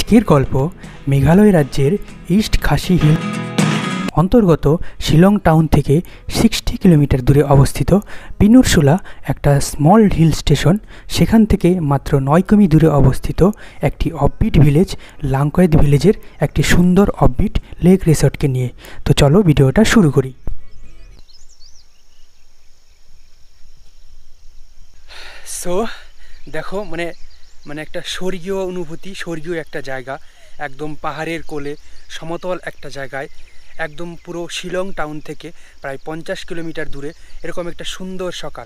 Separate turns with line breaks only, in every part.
আজকের গল্প মেঘালয় রাজ্যের ইস্ট খাসি হিল অন্তর্গত শিলং টাউন থেকে 60 কিলোমিটার দূরে অবস্থিত phnursla একটা স্মল হিল স্টেশন। সেখান থেকে মাত্র 9 কিমি দূরে অবস্থিত একটি অফবিট ভিলেজ লাংকওয়েত ভিলেজের একটি সুন্দর অফবিট লেক রিসর্টকে নিয়ে। তো চলো ভিডিওটা শুরু করি। সো দেখো মানে একটা স্বর্গীয় অনুভূতি, স্বর্গীয় একটা জায়গা, একদম পাহাড়ের কোলে সমতল একটা জায়গায়, একদম পুরো শিলং টাউন থেকে প্রায় 50 কিলোমিটার দূরে এরকম একটা সুন্দর সকাল।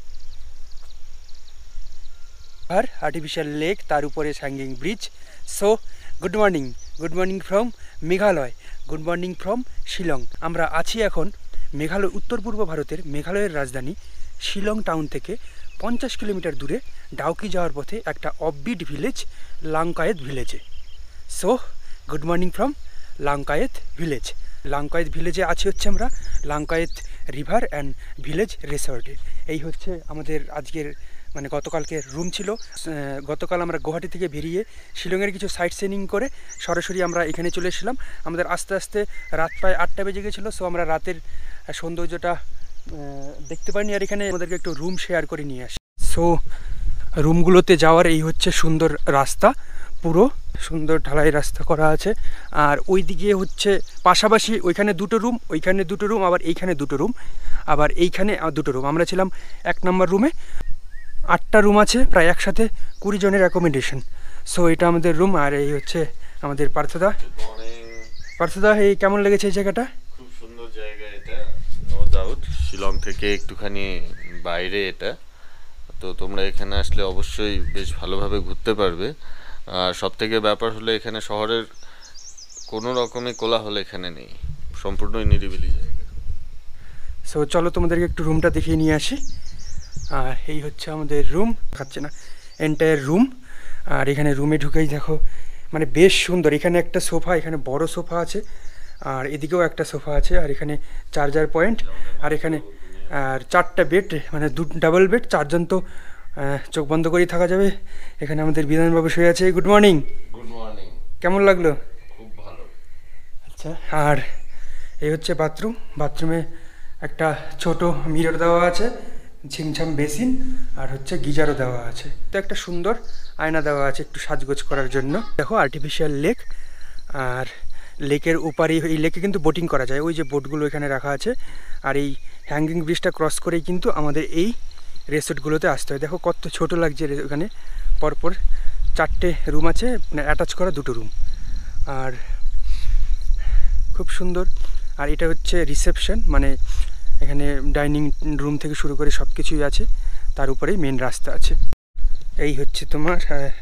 আর আর্টিফিশিয়াল লেক, তার উপরে hanging bridge. So good morning from Meghalaya, good morning from Shillong. আমরা আছি এখন মেঘালয়, উত্তর পূর্ব ভারতের মেঘালয়ের রাজধানী শিলং টাউন থেকে 50 কিলোমিটার দূরে ডাউকি যাওয়ার পথে একটা অফবিট ভিলেজ লাংকায়েত ভিলেজে। So good morning from Langkayet village. Langkayet ভিলেজে আছি হচ্ছে আমরা লাংকায়েত রিভার অ্যান্ড ভিলেজ রিসর্টে। এই হচ্ছে আমাদের আজকের গতকালকের রুম ছিল। গতকাল আমরা গুয়াহাটি থেকে বেরিয়ে শিলংয়ের কিছু সাইট সিনিং করে সরাসরি আমরা এখানে চলে এসেছিলাম। আমাদের আস্তে আস্তে রাত প্রায় 8টা বেজে গেছিলো। সো আমরা রাতের সৌন্দর্যটা দেখতে পাইনি, আর এখানে আমাদেরকে একটু রুম শেয়ার করে নিয়ে আসি। সো রুমগুলোতে যাওয়ার এই হচ্ছে সুন্দর রাস্তা, পুরো সুন্দর ঢালাই রাস্তা করা আছে। আর ওই দিকে হচ্ছে পাশাপাশি ওইখানে দুটো রুম, ওইখানে দুটো রুম, আবার এইখানে দুটো রুম, আবার এইখানে দুটো রুম। আমরা ছিলাম 1 নম্বর রুমে। 8টা রুম আছে, প্রায় একসাথে 20 জনের অ্যাকোমোডেশন। সো এটা আমাদের রুম। আর এই হচ্ছে আমাদের পার্থদা। এই কেমন লেগেছে এই জায়গাটা?
খুব সুন্দর জায়গা এটা, নো ডাউট। শিলং থেকে একটুখানি বাইরে এটা, তো তোমরা এখানে আসলে অবশ্যই বেশ ভালোভাবে ঘুরতে পারবে। আর সব থেকে ব্যাপার হলো এখানে শহরের কোনো রকমের কোলাহল এখানে নেই, সম্পূর্ণই নিরিবিলি জায়গা।
সো চলো তোমাদেরকে একটু রুমটা দেখিয়ে নিয়ে আসি। আর এই হচ্ছে আমাদের রুম, খাচ্ছে না এন্টায়ার রুম। আর এখানে রুমে ঢুকেই দেখো বেশ সুন্দর। এখানে একটা সোফা, এখানে বড় সোফা আছে, আর এদিকেও একটা সোফা আছে, আর এখানে চার্জার পয়েন্ট, আর এখানে আর 4টা বেড, ডাবল বেড, 4 জন তো চোখ বন্ধ করেই থাকা যাবে। এখানে আমাদের বিধানবাবু শুয়ে আছে। Good morning. কেমন লাগলো?
খুব ভালো।
আচ্ছা, আর এই হচ্ছে বাথরুমে একটা ছোট মিরর দেওয়া আছে, ঝিমঝাম বেসিন, আর হচ্ছে গিজারও দেওয়া আছে। তো একটা সুন্দর আয়না দেওয়া আছে একটু সাজগোজ করার জন্য। দেখো আর্টিফিশিয়াল লেক, আর লেকের ওপারেই, এই লেকে কিন্তু বোটিং করা যায়, ওই যে বোটগুলো এখানে রাখা আছে। আর এই হ্যাঙ্গিং ব্রিজটা ক্রস করেই কিন্তু আমাদের এই রিসোর্টগুলোতে আসতে হয়। দেখো কত ছোট লাগছে। এখানে পরপর 4টে রুম আছে, অ্যাটাচ করা 2টো রুম, আর খুব সুন্দর। আর এটা হচ্ছে রিসেপশন, এখানে ডাইনিং রুম থেকে শুরু করে সব কিছুই আছে, তার উপরেই মেন রাস্তা আছে। এই হচ্ছে তোমার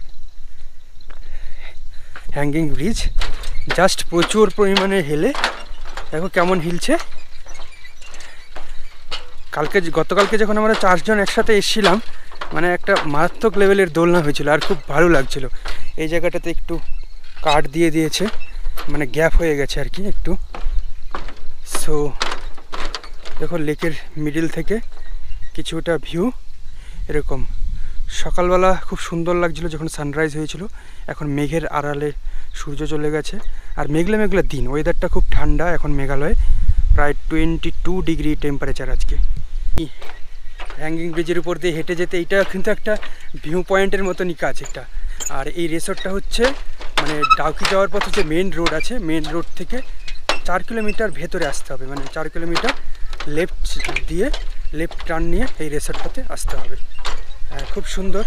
হ্যাঙ্গিং ব্রিজ, জাস্ট প্রচুর পরিমাণে হেলে, দেখো কেমন হিলছে। গতকালকে যখন আমরা 4 জন একসাথে এসেছিলাম, একটা মারাত্মক লেভেলের দোলনা হয়েছিল, আর খুব ভালো লাগছিল। এই জায়গাটাতে একটু কাঠ দিয়ে দিয়েছে, গ্যাপ হয়ে গেছে আর কি একটু। সো দেখো লেকের মিডিল থেকে কিছুটা ভিউ এরকম। সকালবেলা খুব সুন্দর লাগছিল যখন সানরাইজ হয়েছিল। এখন মেঘের আড়ালে সূর্য চলে গেছে, আর মেঘলা দিন, ওয়েদারটা খুব ঠান্ডা এখন মেঘালয়ে, প্রায় 22 ডিগ্রি টেম্পারেচার আজকে। হ্যাঙ্গিং ব্রিজের উপর দিয়ে হেঁটে যেতে, এইটা কিন্তু একটা ভিউ পয়েন্টের মতনই কাজ এটা। আর এই রিসর্টটা হচ্ছে ডাউকি যাওয়ার পথে যে মেন রোড আছে, মেন রোড থেকে 4 কিলোমিটার ভেতরে আসতে হবে, 4 কিলোমিটার লেফট টার্ন নিয়ে এই রিসর্টটাতে আসতে হবে। খুব সুন্দর।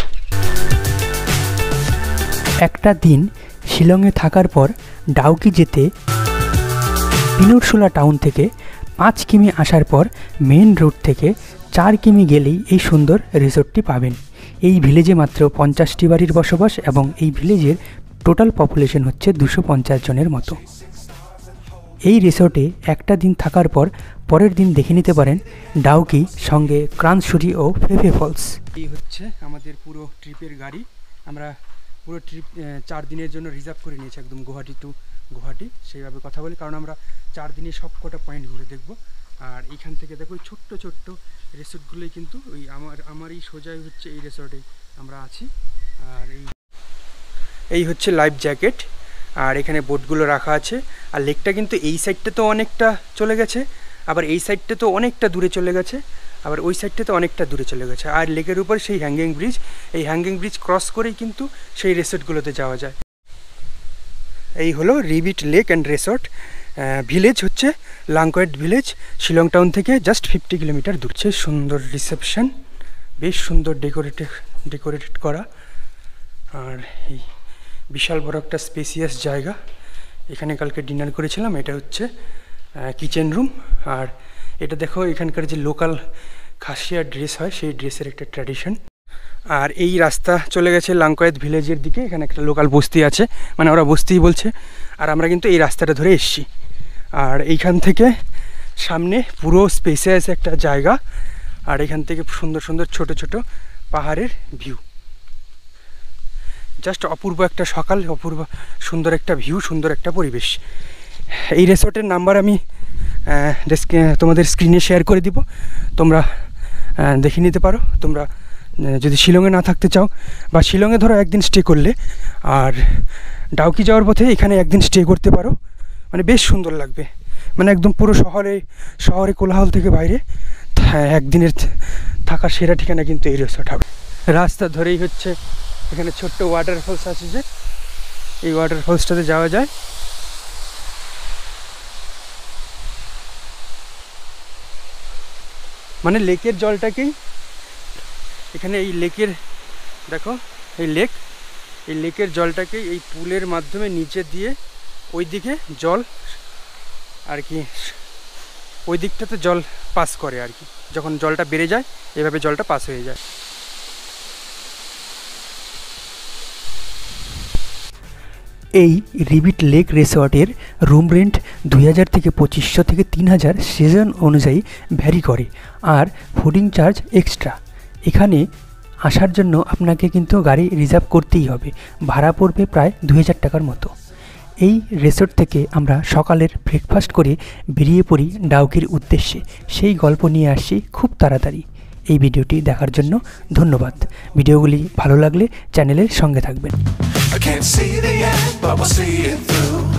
একটা দিন শিলংয়ে থাকার পর ডাউকি যেতে phnursla টাউন থেকে 5 কিমি আসার পর মেন রোড থেকে 4 কিমি গেলেই এই সুন্দর রিসর্টটি পাবেন। এই ভিলেজে মাত্র 50টি বাড়ির বসবাস, এবং এই ভিলেজের টোটাল পপুলেশন হচ্ছে 250 জনের মতো। এই রিসর্টে একটা দিন থাকার পর পরের দিন দেখে নিতে পারেন ডাউকি, সঙ্গে ক্রান্সুরি ও ফেফে ফলস। এই হচ্ছে আমাদের পুরো ট্রিপের গাড়ি। আমরা পুরো ট্রিপ 4 দিনের জন্য রিজার্ভ করে নিয়েছি, একদম গুয়াহাটি টু গুয়াহাটি সেইভাবে কথা বলি, কারণ আমরা 4 দিনে সব কটা পয়েন্ট ঘুরে দেখব। আর এইখান থেকে দেখো ওই ছোট্ট রিসোর্টগুলোই কিন্তু ওই আমার এই সোজাই হচ্ছে এই রিসোর্টেই আমরা আছি। আর এই হচ্ছে লাইফ জ্যাকেট, আর এখানে বোটগুলো রাখা আছে। আর লেকটা কিন্তু এই সাইডটা তো অনেকটা চলে গেছে, আবার এই সাইডটা তো অনেকটা দূরে চলে গেছে, আবার ওই সাইডটা তো অনেকটা দূরে চলে গেছে। আর লেকের উপর সেই হ্যাঙ্গিং ব্রিজ, এই হ্যাঙ্গিং ব্রিজ ক্রস করেই কিন্তু সেই রিসোর্টগুলোতে যাওয়া যায়। এই হলো Ribbit lake and resort. Village হচ্ছে লাংকোয়েট ভিলেজ, শিলং টাউন থেকে জাস্ট 50 কিলোমিটার দূর। সুন্দর রিসেপশন, বেশ সুন্দর ডেকোরেটেড করা। আর এই বিশাল বড় একটা স্পেসিয়াস জায়গা। এখানে কালকে ডিনার করেছিলাম। এটা হচ্ছে কিচেন রুম। আর এটা দেখো, এখানকার যে লোকাল খাসিয়া ড্রেস হয় সেই ড্রেসের একটা ট্র্যাডিশন। আর এই রাস্তা চলে গেছে লাংকোয়েত ভিলেজের দিকে। এখানে একটা লোকাল বস্তি আছে, মানে ওরা বস্তিই বলছে। আর আমরা কিন্তু এই রাস্তাটা ধরে এসছি। আর এইখান থেকে সামনে পুরো স্পেসিয়াস একটা জায়গা। আর এখান থেকে সুন্দর সুন্দর ছোট ছোট পাহাড়ের ভিউ। জাস্ট অপূর্ব একটা সকাল, অপূর্ব সুন্দর একটা ভিউ, সুন্দর একটা পরিবেশ। এই রিসোর্টের নাম্বার আমি তোমাদের স্ক্রিনে শেয়ার করে দিব, তোমরা দেখে নিতে পারো। তোমরা যদি শিলংয়ে না থাকতে চাও, বা শিলংয়ে ধরো একদিন স্টে করলে, আর ডাউকি যাওয়ার পথে এখানে একদিন স্টে করতে পারো, মানে বেশ সুন্দর লাগবে। মানে একদম পুরো শহরে কোলাহল থেকে বাইরে একদিনের থাকার সেরা ঠিকানা কিন্তু এই রিসোর্ট হবে। রাস্তা ধরেই হচ্ছে এখানে ছোট্ট ওয়াটারফলস আছে, যে এই ওয়াটারফলসটাতে যাওয়া যায়। মানে লেকের জলটাকেই এখানে, এই লেকের দেখো, এই লেকের জলটাকেই এই পুলের মাধ্যমে নিচে দিয়ে ওই দিকে জল আর কি, ওই দিকটাতে জল পাস করে আর কি। যখন জলটা বেড়ে যায় এভাবে জলটা পাস হয়ে যায়। এই রিবিট লেক রিসর্টের রুম রেন্ট 2000 থেকে 2500 থেকে 3000 সিজন অনুযায়ী ভ্যারি করে। আর ফুডিং চার্জ এক্সট্রা। এখানে আসার জন্য আপনাকে কিন্তু গাড়ি রিজার্ভ করতেই হবে। ভাড়া পড়বে প্রায় 2000 টাকার মতো। এই রিসর্ট থেকে আমরা সকালের ব্রেকফাস্ট করে বেরিয়ে পড়ি ডাউকির উদ্দেশ্যে। সেই গল্প নিয়ে আসছি খুব তাড়াতাড়ি। এই ভিডিওটি দেখার জন্য ধন্যবাদ। ভিডিওগুলি ভালো লাগলে চ্যানেলের সঙ্গে থাকবেন। I can't see the end, but we'll see it through.